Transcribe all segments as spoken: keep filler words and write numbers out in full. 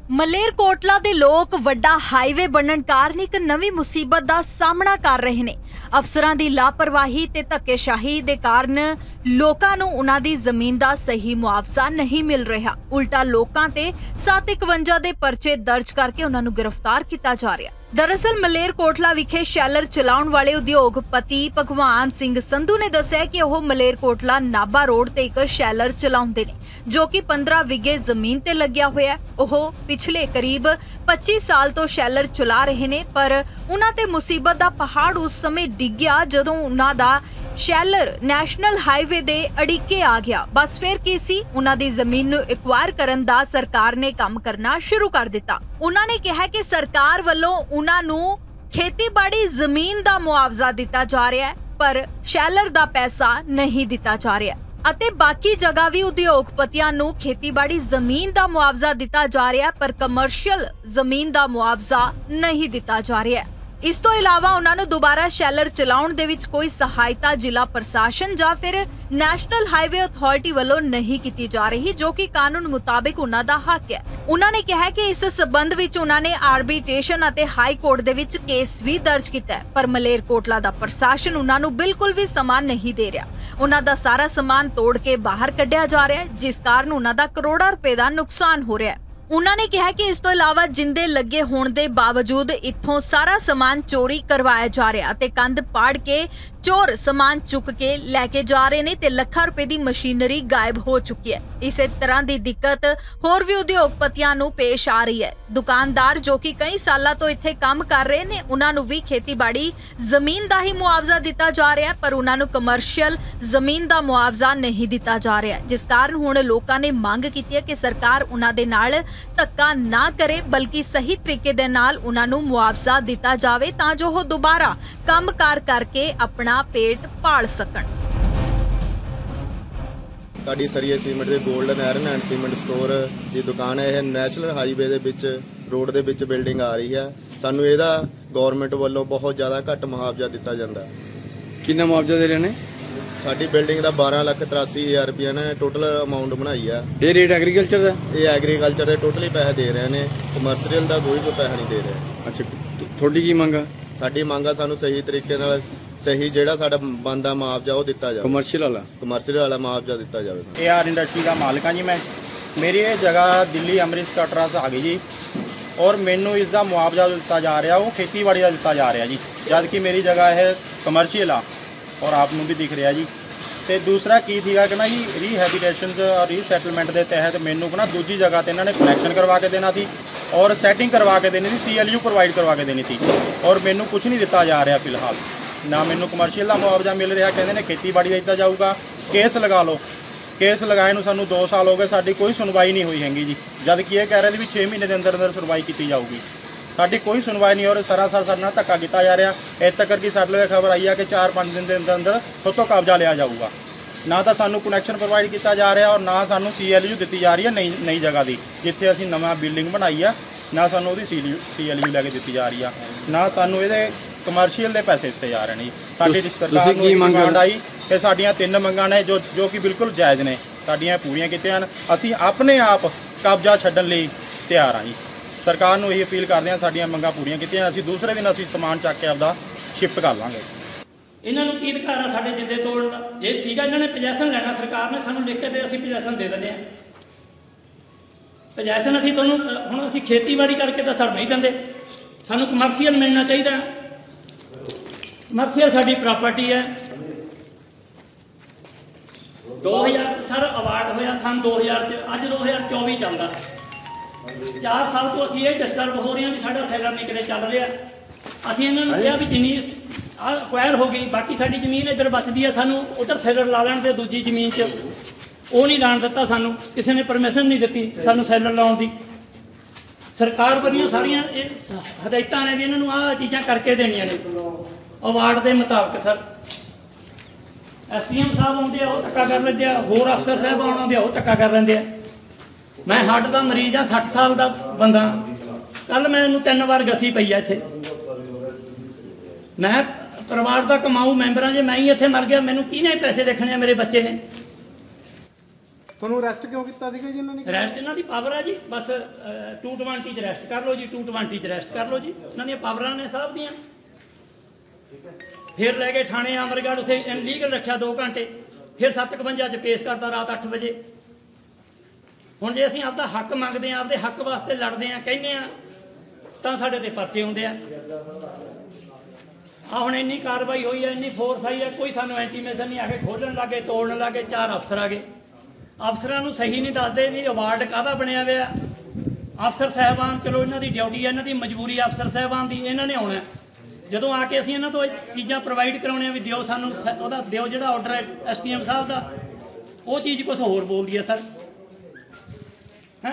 ਮਲੇਰਕੋਟਲਾ ਦੇ ਲੋਕ ਵੱਡਾ ਹਾਈਵੇ ਬਣਨ ਕਾਰਨ ਇੱਕ ਨਵੀਂ ਮੁਸੀਬਤ ਦਾ ਸਾਹਮਣਾ ਕਰ ਰਹੇ ਨੇ। ਅਫਸਰਾਂ ਦੀ ਲਾਪਰਵਾਹੀ ਤੇ ਧੱਕੇਸ਼ਾਹੀ ਦੇ ਕਾਰਨ ਲੋਕਾਂ ਨੂੰ ਉਹਨਾਂ ਦੀ ਜ਼ਮੀਨ ਦਾ ਸਹੀ ਮੁਆਵਜ਼ਾ ਨਹੀਂ ਮਿਲ ਰਿਹਾ। ਉਲਟਾ ਲੋਕਾਂ ਤੇ ਸੱਤ ਸੌ ਇਕਵੰਜਾ ਦੇ ਪਰਚੇ ਦਰਜ ਕਰਕੇ ਉਹਨਾਂ ਨੂੰ ਗ੍ਰਿਫਤਾਰ ਕੀਤਾ ਜਾ ਰਿਹਾ। दरअसल मलेरकोटला विखे शैलर चलाउण वाले उद्योगपति भगवान सिंह संधू ने दस्सिया कि वह मलेरकोटला नाभा रोड ते एक शैलर चलाउंदे ने जो कि पंद्रह विगे जमीन ते लग्या होया है। वह पिछले करीब पच्चीस साल तो शैलर चला रहे ने पर उन्हां ते मुसीबत दा पहाड़ उस समय डिग्या जदों उन्हां दा शैलर नैशनल हाईवे दे अड़िके आ गया। बस फिर की सी उन्हां दी जमीन नूं एक्वायर करन दा सरकार ने काम करना शुरू कर दिता। उन्हां ने कहा कि सरकार वल्लों उन्हां नूं खेतीबाड़ी जमीन दा मुआवजा दिता जा रहा है पर शैलर दा पैसा नहीं दिता जा रहा ਅਤੇ ਬਾਕੀ ਜਗ੍ਹਾ ਵੀ ਉਦਯੋਗਪਤੀਆਂ ਨੂੰ ਖੇਤੀਬਾੜੀ ਜ਼ਮੀਨ ਦਾ ਮੁਆਵਜ਼ਾ ਦਿੱਤਾ ਜਾ ਰਿਹਾ ਪਰ ਕਮਰਸ਼ੀਅਲ ਜ਼ਮੀਨ ਦਾ ਮੁਆਵਜ਼ਾ ਨਹੀਂ ਦਿੱਤਾ ਜਾ ਰਿਹਾ। ਇਸ ਤੋਂ ਇਲਾਵਾ ਉਹਨਾਂ ਨੂੰ ਦੁਬਾਰਾ ਸ਼ੈਲਰ ਚਲਾਉਣ ਦੇ ਵਿੱਚ ਕੋਈ ਸਹਾਇਤਾ ਜ਼ਿਲ੍ਹਾ ਪ੍ਰਸ਼ਾਸਨ ਜਾਂ ਫਿਰ ਨੈਸ਼ਨਲ ਹਾਈਵੇ ਅਥਾਰਟੀ ਵੱਲੋਂ ਨਹੀਂ ਕੀਤੀ ਜਾ ਰਹੀ ਜੋ ਕਿ ਕਾਨੂੰਨ ਮੁਤਾਬਿਕ ਉਹਨਾਂ ਦਾ ਹੱਕ ਹੈ। ਉਹਨਾਂ ਨੇ ਕਿਹਾ ਕਿ ਇਸ ਸਬੰਧ ਵਿੱਚ ਉਹਨਾਂ ਨੇ ਆਰਬਿਟ੍ਰੇਸ਼ਨ ਅਤੇ ਹਾਈ ਕੋਰਟ ਦੇ ਵਿੱਚ ਕੇਸ ਵੀ ਦਰਜ ਕੀਤਾ ਹੈ ਪਰ ਮਲੇਰਕੋਟਲਾ ਦਾ ਪ੍ਰਸ਼ਾਸਨ ਉਹਨਾਂ ਨੂੰ ਬਿਲਕੁਲ ਵੀ ਸਮਾਨ ਨਹੀਂ ਦੇ ਰਿਹਾ। ਉਹਨਾਂ ਦਾ ਸਾਰਾ ਸਮਾਨ ਤੋੜ ਕੇ ਬਾਹਰ ਕੱਢਿਆ ਜਾ ਰਿਹਾ ਹੈ ਜਿਸ ਕਾਰਨ ਉਹਨਾਂ ਦਾ ਕਰੋੜਾਂ ਰੁਪਏ ਦਾ ਨੁਕਸਾਨ ਹੋ ਰਿਹਾ ਹੈ। उन्होंने ने कहा कि इस तो इलावा जिंदे लगे होने के बावजूद इत्थों सारा समान चोरी करवाया जा रहा ते कंध पाड़ के चोर समान चुक के लैके जा रहे ने ते लखां रुपए की मशीनरी गायब हो चुकी है। इस तरह की दिक्कत होर भी उद्योगपतियां नूं पेश आ रही है। दुकानदार जो कि कई सालों तो इत्थे काम कर रहे ने उन्हां नूं भी खेतीबाड़ी जमीन दा ही मुआवजा दिता जा रहा है पर उन्हां नूं कमर्शियल जमीन दा मुआवजा नहीं दिता जा रहा जिस कारण हुण लोकां ने मंग कीती है कि सरकार उन्हां दे नाल ਧੱਕਾ ਨਾ ਕਰੇ ਬਲਕਿ ਸਹੀ ਤਰੀਕੇ ਦੇ ਨਾਲ ਉਹਨਾਂ ਨੂੰ ਮੁਆਵਜ਼ਾ ਦਿੱਤਾ ਜਾਵੇ ਤਾਂ ਜੋ ਉਹ ਦੁਬਾਰਾ ਕੰਮਕਾਰ ਕਰਕੇ ਆਪਣਾ ਪੇਟ ਪਾਲ ਸਕਣ। ਸਾਡੀ ਸਰੀਏ ਸੀਮੈਂਟ ਦੇ golden iron and cement store ਦੀ ਦੁਕਾਨ ਹੈ। ਇਹ ਨੈਸ਼ਨਲ ਹਾਈਵੇ ਦੇ ਵਿੱਚ ਰੋਡ ਦੇ ਵਿੱਚ ਬਿਲਡਿੰਗ ਆ ਰਹੀ ਹੈ। ਸਾਨੂੰ ਇਹਦਾ ਗਵਰਨਮੈਂਟ ਵੱਲੋਂ ਬਹੁਤ ਜ਼ਿਆਦਾ ਘੱਟ ਮੁਆਵਜ਼ਾ ਦਿੱਤਾ ਜਾਂਦਾ। ਕਿੰਨਾ ਮੁਆਵਜ਼ਾ ਦੇ ਰਹੇ ਨੇ? ਸਾਡੀ ਬਿਲਡਿੰਗ ਦਾ ਬਾਰਾਂ ਲੱਖ ਤਰਾਸੀ ਹਜ਼ਾਰ ਰੁਪਏ ਨੇ ਟੋਟਲ ਅਮਾਉਂਟ ਬਣਾਈ ਆ। ਇਹ ਰੇਟ ਐਗਰੀਕਲਚਰ ਦਾ? ਇਹ ਐਗਰੀਕਲਚਰ ਦੇ ਟੋਟਲੀ ਪੈਸੇ ਦੇ ਰਹੇ ਨੇ, ਕਮਰਸ਼ੀਅਲ ਦਾ ਕੋਈ ਕੋਈ ਪੈਸਾ ਨਹੀਂ ਦੇ ਰਹੇ। ਅੱਛਾ, ਤੁਹਾਡੀ ਕੀ ਮੰਗ ਆ? ਸਾਡੀ ਮੰਗ ਆ ਸਾਨੂੰ ਸਹੀ ਤਰੀਕੇ ਨਾਲ ਸਹੀ ਜਿਹੜਾ ਸਾਡਾ ਬੰਦਾ ਮੁਆਵਜ਼ਾ ਉਹ ਦਿੱਤਾ ਜਾਵੇ। ਕਮਰਸ਼ੀਅਲ ਵਾਲਾ ਕਮਰਸ਼ੀਅਲ ਵਾਲਾ ਮੁਆਵਜ਼ਾ ਦਿੱਤਾ ਜਾਵੇ। ए आर इंडस्ट्री का मालिक हाँ जी मैं। मेरी ये जगह दिल्ली अमृतसर कटरा से आ गई जी और मैनू इसका मुआवजा दिता जा रहा वो खेतीबाड़ी का दिता जा रहा जी जबकि मेरी जगह है कमर्शियल आ और आप भी दिख रहा जी। ਤੇ ਦੂਸਰਾ ਕੀ ਸੀਗਾ ਕਿ ਨਾ ਜੀ ਰੀਹੈਬਿਟੇਸ਼ਨ ਔਰ ਰੀਸੈਟਲਮੈਂਟ ਦੇ ਤਹਿਤ ਮੈਨੂੰ ਨਾ ਦੂਜੀ ਜਗ੍ਹਾ ਤੇ ਇਹਨਾਂ ਨੇ ਕਨੈਕਸ਼ਨ ਕਰਵਾ ਕੇ ਦੇਣਾ ਸੀ ਔਰ ਸੈਟਿੰਗ ਕਰਵਾ ਕੇ ਦੇਣੀ ਸੀ, ਸੀ ਐਲ ਯੂ ਪ੍ਰੋਵਾਈਡ ਕਰਵਾ ਕੇ ਦੇਣੀ ਸੀ ਔਰ ਮੈਨੂੰ ਕੁਝ ਨਹੀਂ ਦਿੱਤਾ ਜਾ ਰਿਹਾ ਫਿਲਹਾਲ। ਨਾ ਮੈਨੂੰ ਕਮਰਸ਼ੀਅਲ ਦਾ ਮੁਆਵਜ਼ਾ ਮਿਲ ਰਿਹਾ, ਕਹਿੰਦੇ ਨੇ ਖੇਤੀਬਾੜੀ ਦਾ ਦਿੱਤਾ ਜਾਊਗਾ। ਕੇਸ ਲਗਾ ਲਓ, ਕੇਸ ਲਗਾਏ ਨੂੰ ਸਾਨੂੰ ਦੋ ਸਾਲ ਹੋ ਗਏ, ਸਾਡੀ ਕੋਈ ਸੁਣਵਾਈ ਨਹੀਂ ਹੋਈ ਹੈਗੀ ਜੀ ਜਦ ਕਿ ਇਹ ਕਹਿ ਰਹੇ ਵੀ ਛੇ ਮਹੀਨੇ ਦੇ ਅੰਦਰ ਅੰਦਰ ਸੁਣਵਾਈ ਕੀਤੀ ਜਾਊਗੀ। ਸਾਡੀ ਕੋਈ ਸੁਣਵਾਈ ਨਹੀਂ ਔਰ ਸਰਾਸਰ ਸਾਡੇ ਨਾਲ ਧੱਕਾ ਕੀਤਾ ਜਾ ਰਿਹਾ। ਇੱਥੇ ਤੱਕ ਕਿ ਸਾਡੇ ਲਈ ਖਬਰ ਆਈ ਆ ਕਿ ਚਾਰ ਪੰਜ ਦਿਨ ਦੇ ਅੰਦਰ ਅੰਦਰ ਉੱਥੋਂ ਕਬਜ਼ਾ ਲਿਆ ਜਾਊਗਾ। ਨਾ ਤਾਂ ਸਾਨੂੰ ਕਨੈਕਸ਼ਨ ਪ੍ਰੋਵਾਈਡ ਕੀਤਾ ਜਾ ਰਿਹਾ ਔਰ ਨਾ ਸਾਨੂੰ ਸੀ ਐਲ ਯੂ ਦਿੱਤੀ ਜਾ ਰਹੀ ਹੈ ਨਈ ਨਈ ਜਗ੍ਹਾ ਦੀ ਜਿੱਥੇ ਅਸੀਂ ਨਵਾਂ ਬਿਲਡਿੰਗ ਬਣਾਈ ਆ, ਨਾ ਸਾਨੂੰ ਉਹਦੀ ਸੀ ਸੀ ਐਲ ਯੂ ਲੈ ਕੇ ਦਿੱਤੀ ਜਾ ਰਹੀ ਆ, ਨਾ ਸਾਨੂੰ ਇਹਦੇ ਕਮਰਸ਼ੀਅਲ ਦੇ ਪੈਸੇ ਦਿੱਤੇ ਜਾ ਰਹੇ ਨੇ। ਸਾਡੀ ਸਰਕਾਰ ਨੂੰ ਮੰਗ ਆਈ ਕਿ ਸਾਡੀਆਂ ਤਿੰਨ ਮੰਗਾਂ ਨੇ ਜੋ ਜੋ ਕਿ ਬਿਲਕੁਲ ਜਾਇਜ਼ ਨੇ, ਸਾਡੀਆਂ ਪੂਰੀਆਂ ਕੀਤੀਆਂ ਹਨ। ਅਸੀਂ ਆਪਣੇ ਆਪ ਕਬਜ਼ਾ ਛੱਡਣ ਲਈ ਤਿਆਰ ਹਾਂ ਜੀ। ਸਰਕਾਰ ਨੂੰ ਇਹ ਅਪੀਲ ਕਰਦੇ ਹਾਂ ਸਾਡੀਆਂ ਮੰਗਾਂ ਪੂਰੀਆਂ ਕੀਤੀਆਂ, ਅਸੀਂ ਦੂਸਰੇ ਦਿਨ ਅਸੀਂ ਸਮਾਨ ਚੱਕ ਕੇ ਆਪਦਾ ਸ਼ਿਫਟ ਕਰ ਲਾਂਗੇ। ਇਹਨਾਂ ਨੂੰ ਕੀ ਅਧਿਕਾਰ ਆ ਸਾਡੇ ਜਿੱਦੇ ਤੋੜਨ ਦਾ? ਜੇ ਸੀਗਾ ਇਹਨਾਂ ਨੇ ਪੋਜੈਸ਼ਨ ਲੈਣਾ ਸਰਕਾਰ ਨੇ ਸਾਨੂੰ ਲਿਖ ਕੇ ਦੇ ਅਸੀਂ ਪੋਜੈਸ਼ਨ ਦੇ ਦਿੰਦੇ ਹਾਂ। ਪੋਜੈਸ਼ਨ ਅਸੀਂ ਤੁਹਾਨੂੰ ਹੁਣ ਅਸੀਂ ਖੇਤੀਬਾੜੀ ਕਰਕੇ ਤਾਂ ਸਰ ਨਹੀਂ ਦਿੰਦੇ, ਸਾਨੂੰ ਕਮਰਸ਼ੀਅਲ ਮਿਲਣਾ ਚਾਹੀਦਾ। ਕਮਰਸ਼ੀਅਲ ਸਾਡੀ ਪ੍ਰਾਪਰਟੀ ਹੈ। ਦੋ ਹਜ਼ਾਰ ਸਰ ਅਵਾਰਡ ਹੋਇਆ ਸਨ ਦੋ ਹਜ਼ਾਰ 'ਚ, ਅੱਜ ਦੋ ਹਜ਼ਾਰ ਚੌਵੀ ਚੱਲਦਾ। ਚਾਰ ਸਾਲ ਤੋਂ ਅਸੀਂ ਇਹ ਡਿਸਟਰਬ ਹੋ ਰਹੇ ਹਾਂ ਵੀ ਸਾਡਾ ਸੈਲਰ ਨਹੀਂ ਕਿਤੇ ਚੱਲ ਰਿਹਾ। ਅਸੀਂ ਇਹਨਾਂ ਨੂੰ ਕਿਹਾ ਵੀ ਜਿੰਨੀ ਆ ਅਕਵਾਇਰ ਹੋ ਗਈ ਬਾਕੀ ਸਾਡੀ ਜ਼ਮੀਨ ਇੱਧਰ ਬਚਦੀ ਹੈ ਸਾਨੂੰ ਉੱਧਰ ਸੈਲਰ ਲਾ ਲੈਣ ਦੇ ਦੂਜੀ ਜ਼ਮੀਨ 'ਚ, ਉਹ ਨਹੀਂ ਲਾਣ ਦਿੱਤਾ ਸਾਨੂੰ, ਕਿਸੇ ਨੇ ਪਰਮਿਸ਼ਨ ਨਹੀਂ ਦਿੱਤੀ ਸਾਨੂੰ ਸੈਲਰ ਲਾਉਣ ਦੀ। ਸਰਕਾਰ ਵੱਲੋਂ ਸਾਰੀਆਂ ਇਹ ਹਦਾਇਤਾਂ ਨੇ ਵੀ ਇਹਨਾਂ ਨੂੰ ਆਹ ਚੀਜ਼ਾਂ ਕਰਕੇ ਦੇਣੀਆਂ ਨੇ ਅਵਾਰਡ ਦੇ ਮੁਤਾਬਕ। ਸਰ ਐਸ ਡੀ ਐਮ ਸਾਹਿਬ ਆਉਂਦੇ ਆ ਉਹ ਧੱਕਾ ਕਰ ਲੈਂਦੇ ਆ, ਹੋਰ ਅਫਸਰ ਸਾਹਿਬ ਆਉਂਦੇ ਆ ਉਹ ਧੱਕਾ ਕਰ ਲੈਂਦੇ ਆ। ਮੈਂ ਹਾਰਟ ਦਾ ਮਰੀਜ਼ ਆ, ਸੱਠ ਸਾਲ ਦਾ ਬੰਦਾ। ਕੱਲ ਮੈਨੂੰ ਤਿੰਨ ਵਾਰ ਗਸੀ ਪਈ ਆ ਇੱਥੇ। ਮੈਂ ਪਰਿਵਾਰ ਦਾ ਕਮਾਊ ਮੈਂਬਰਾਂ ਜੇ ਮੈਂ ਹੀ ਇੱਥੇ ਮਰ ਗਿਆ ਮੈਨੂੰ ਕਿਹਨੇ ਪੈਸੇ ਦੇਖਣੇ ਆ? ਮੇਰੇ ਬੱਚੇ ਨੇ। ਤੁਹਾਨੂੰ ਅਰੈਸਟ ਕਿਉਂ ਕੀਤਾ ਸੀਗਾ ਜੀ ਇਹਨਾਂ ਨੇ? ਰੈਸਟ ਇਹਨਾਂ ਦੀ ਪਾਵਰ ਹੈ ਜੀ, ਬਸ ਟੂ ਟਵੰਟੀ 'ਚ ਰੈਸਟ ਕਰ ਲਓ ਜੀ, ਟੂ ਟਵੰਟੀ 'ਚ ਰੈਸਟ ਕਰ ਲਓ ਜੀ, ਇਹਨਾਂ ਦੀਆਂ ਪਾਵਰਾਂ ਨੇ ਸਾਹਿਬ ਦੀਆਂ। ਫਿਰ ਲੈ ਕੇ ਥਾਣੇ ਅਮਰਗੜ੍ਹ ਉੱਥੇ ਇਨਲੀਗਲ ਰੱਖਿਆ ਦੋ ਘੰਟੇ, ਫਿਰ ਸੱਤ ਇਕਵੰਜਾ 'ਚ ਪੇਸ਼ ਕਰਤਾ ਰਾਤ ਅੱਠ ਵਜੇ। ਹੁਣ ਜੇ ਅਸੀਂ ਆਪਦਾ ਹੱਕ ਮੰਗਦੇ ਹਾਂ, ਆਪਦੇ ਹੱਕ ਵਾਸਤੇ ਲੜਦੇ ਹਾਂ, ਕਹਿੰਦੇ ਹਾਂ, ਤਾਂ ਸਾਡੇ ਤੇ ਪਰਚੇ ਹੁੰਦੇ ਆ। ਆ ਹੁਣ ਇੰਨੀ ਕਾਰਵਾਈ ਹੋਈ ਹੈ, ਇੰਨੀ ਫੋਰਸ ਆਈ ਹੈ, ਕੋਈ ਸਾਨੂੰ ਐਂਟੀਮੇਸ਼ਨ ਨਹੀਂ ਆ ਕੇ ਖੋਲ੍ਹਣ ਲੱਗੇ, ਤੋੜਨ ਲੱਗੇ। ਚਾਰ ਅਫਸਰ ਆ ਗਏ, ਅਫਸਰਾਂ ਨੂੰ ਸਹੀ ਨਹੀਂ ਦੱਸਦੇ ਵੀ ਅਵਾਰਡ ਕਾਹਦਾ ਬਣਿਆ ਹੋਇਆ। ਅਫਸਰ ਸਾਹਿਬਾਨ, ਚਲੋ ਇਹਨਾਂ ਦੀ ਡਿਊਟੀ ਹੈ, ਇਹਨਾਂ ਦੀ ਮਜਬੂਰੀ ਅਫਸਰ ਸਾਹਿਬਾਨ ਦੀ, ਇਹਨਾਂ ਨੇ ਆਉਣਾ। ਜਦੋਂ ਆ ਕੇ ਅਸੀਂ ਇਹਨਾਂ ਤੋਂ ਇਹ ਚੀਜ਼ਾਂ ਪ੍ਰੋਵਾਈਡ ਕਰਾਉਣੀਆਂ ਵੀ ਦਿਓ ਸਾਨੂੰ, ਉਹਦਾ ਦਿਓ ਜਿਹੜਾ ਆਰਡਰ ਹੈ ਐਸ ਟੀ ਐਮ ਸਾਹਿਬ ਦਾ, ਉਹ ਚੀਜ਼ ਕੁਛ ਹੋਰ ਬੋਲਦੀ ਹੈ ਸਰ। ਹੈਂ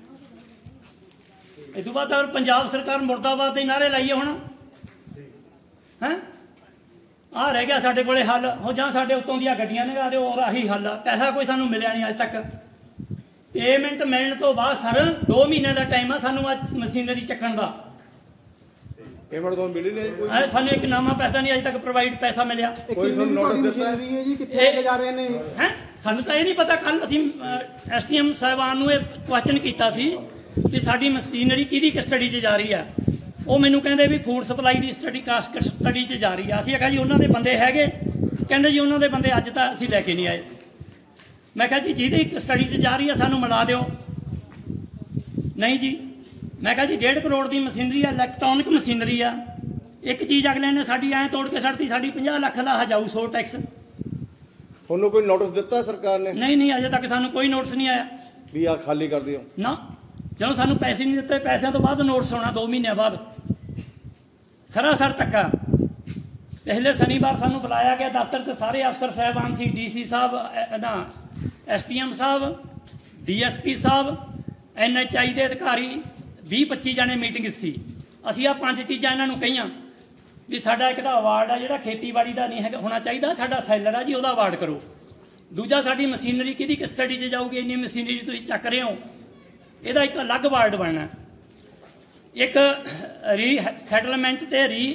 ਇਹ ਤੋਂ ਬਾਅਦ ਪੰਜਾਬ ਸਰਕਾਰ ਮੁਰਦਾਬਾਦ ਦੇ ਨਾਅਰੇ ਲਾਈਏ ਹੁਣ। ਹੈਂ ਆਹ ਰਹਿ ਗਿਆ ਸਾਡੇ ਕੋਲੇ ਹੱਲ, ਹੋ ਜਾਂ ਸਾਡੇ ਉੱਤੋਂ ਦੀਆਂ ਗੱਡੀਆਂ ਲੰਘਾ ਦਿਓ, ਔਰ ਆਹੀ ਹੱਲ ਆ। ਪੈਸਾ ਕੋਈ ਸਾਨੂੰ ਮਿਲਿਆ ਨਹੀਂ ਅੱਜ ਤੱਕ। ਪੇਮੈਂਟ ਮਿਲਣ ਤੋਂ ਬਾਅਦ ਸਰ ਦੋ ਮਹੀਨੇ ਦਾ ਟਾਈਮ ਆ ਸਾਨੂੰ ਅੱਜ ਮਸ਼ੀਨਰੀ ਚੱਕਣ ਦਾ। ਪੇਮੈਂਟ ਤੋਂ ਮਿਲੀ ਨਹੀਂ ਕੋਈ? ਐ ਸਾਨੂੰ ਇੱਕ ਨਾਮਾ ਪੈਸਾ ਨਹੀਂ ਅੱਜ ਤੱਕ ਪ੍ਰੋਵਾਈਡ ਪੈਸਾ ਮਿਲਿਆ। ਕੋਈ ਤੁਹਾਨੂੰ ਨੋਟਿਸ ਦਿੱਤਾ ਹੈ ਜੀ ਕਿੱਥੇ ਲੈ ਕੇ ਜਾ ਰਹੇ ਨੇ? ਹੈ ਸਾਨੂੰ ਤਾਂ ਇਹ ਨਹੀਂ ਪਤਾ। ਕੱਲ ਅਸੀਂ ਐਸ ਟੀ ਐਮ ਸਾਹਿਬਾਨ ਨੂੰ ਇਹ ਕੁਐਸਚਨ ਕੀਤਾ ਸੀ ਵੀ ਸਾਡੀ ਮਸ਼ੀਨਰੀ ਕਿਹਦੀ ਕਸਟਡੀ 'ਚ ਜਾ ਰਹੀ ਆ। ਉਹ ਮੈਨੂੰ ਕਹਿੰਦੇ ਵੀ ਫੂਡ ਸਪਲਾਈ ਦੀ ਸਟੱਡੀ ਕਾਸਟ ਸਟੱਡੀ 'ਚ ਜਾ ਰਹੀ ਆ। ਅਸੀਂ ਆਖਿਆ ਜੀ ਉਹਨਾਂ ਦੇ ਬੰਦੇ ਹੈਗੇ, ਕਹਿੰਦੇ ਜੀ ਉਹਨਾਂ ਦੇ ਬੰਦੇ ਅੱਜ ਤਾਂ ਅਸੀਂ ਲੈ ਕੇ ਨਹੀਂ ਆਏ। ਮੈਂ ਕਿਹਾ ਜੀ ਜਿਹਦੀ ਸਟੱਡੀ 'ਚ ਜਾ ਰਹੀ ਆ ਸਾਨੂੰ ਮਿਲਾ ਦਿਓ। ਨਹੀਂ ਜੀ। ਮੈਂ ਕਿਹਾ ਜੀ ਡੇਢ ਕਰੋੜ ਦੀ ਮਸ਼ੀਨਰੀ ਆ, ਇਲੈਕਟ੍ਰੋਨਿਕ ਮਸ਼ੀਨਰੀ ਆ। ਇੱਕ ਚੀਜ਼ ਅਗਲੇ ਨੇ ਸਾਡੀ ਐਂ ਤੋੜ ਕੇ ਛੱਡਤੀ, ਸਾਡੀ ਪੰਜਾਹ ਲੱਖ ਦਾ ਹਜਾਊ ਸੌ ਟੈਕਸ। ਤੁਹਾਨੂੰ ਕੋਈ ਨੋਟਿਸ ਦਿੱਤਾ ਸਰਕਾਰ ਨੇ? ਨਹੀਂ ਨਹੀਂ, ਅਜੇ ਤੱਕ ਸਾਨੂੰ ਕੋਈ ਨੋਟਿਸ ਨਹੀਂ ਆਇਆ ਵੀ ਆ ਖਾਲੀ ਕਰ ਦਿਓ। ਨਾ, ਜਦੋਂ ਸਾਨੂੰ ਪੈਸੇ ਨਹੀਂ ਦਿੱਤੇ, ਪੈਸਿਆਂ ਤੋਂ ਬਾਅਦ ਨੋਟਿਸ ਆਉਣਾ ਦੋ ਮਹੀਨਿਆਂ ਬਾਅਦ। ਸਰਾਸਰ ਧੱਕਾ। ਪਿਛਲੇ ਸ਼ਨੀਵਾਰ ਸਾਨੂੰ ਬੁਲਾਇਆ ਗਿਆ ਦਫ਼ਤਰ 'ਚ, ਸਾਰੇ ਅਫਸਰ ਸਾਹਿਬਾਨ ਸੀ, ਡੀ ਸੀ ਸਾਹਿਬ, ਨਾ ਐਸ ਟੀ ਐਮ ਸਾਹਿਬ, ਡੀ ਐਸ ਪੀ ਸਾਹਿਬ, ਐਨ ਐਚ ਆਈ ਦੇ ਅਧਿਕਾਰੀ, ਵੀਹ ਪੱਚੀ ਜਣੇ ਮੀਟਿੰਗ ਸੀ। ਅਸੀਂ ਆ ਪੰਜ ਚੀਜ਼ਾਂ ਇਹਨਾਂ ਨੂੰ ਕਹੀਆਂ ਵੀ ਸਾਡਾ ਇੱਕ ਤਾਂ ਅਵਾਰਡ ਆ ਜਿਹੜਾ ਖੇਤੀਬਾੜੀ ਦਾ ਨਹੀਂ ਹੈਗਾ ਹੋਣਾ ਚਾਹੀਦਾ, ਸਾਡਾ ਸੈਲਰ ਆ ਜੀ ਉਹਦਾ ਅਵਾਰਡ ਕਰੋ। ਦੂਜਾ ਸਾਡੀ ਮਸ਼ੀਨਰੀ ਕਿਹਦੀ ਕਸਟਡੀ 'ਚ ਜਾਊਗੀ, ਇੰਨੀ ਮਸ਼ੀਨਰੀ ਤੁਸੀਂ ਚੱਕ ਰਹੇ ਹੋ, ਇਹਦਾ ਇੱਕ ਅਲੱਗ ਅਵਾਰਡ ਬਣਨਾ। ਇੱਕ ਰੀ ਸੈਟਲਮੈਂਟ ਤੇ ਰੀ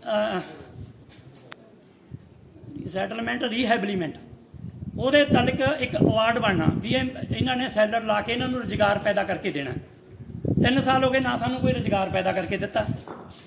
ਸੈਟਲਮੈਂਟ ਰੀਹੈਬਲੀਮੈਂਟ, ਉਹਦੇ ਤਲਕ ਇੱਕ ਅਵਾਰਡ ਬਣਨਾ ਵੀ ਇਹ ਇਹਨਾਂ ਨੇ ਸੈਲਰ ਲਾ ਕੇ ਇਹਨਾਂ ਨੂੰ ਰੁਜ਼ਗਾਰ ਪੈਦਾ ਕਰਕੇ ਦੇਣਾ। ਤਿੰਨ ਸਾਲ ਹੋ ਗਏ ਨਾ ਸਾਨੂੰ ਕੋਈ ਰੁਜ਼ਗਾਰ ਪੈਦਾ ਕਰਕੇ ਦਿੱਤਾ।